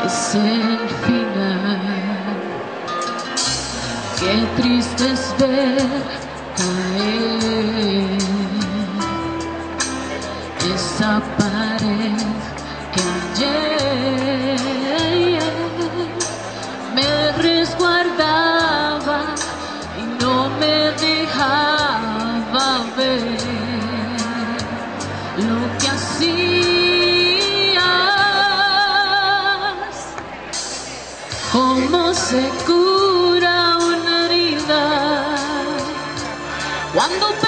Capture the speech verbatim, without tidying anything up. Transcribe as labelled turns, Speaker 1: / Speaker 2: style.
Speaker 1: es el final. Qué triste es ver caer esa pared que ayer me resguardaba y no me dejaba ver lo que hacías. ¿Cómo se cura una herida cuando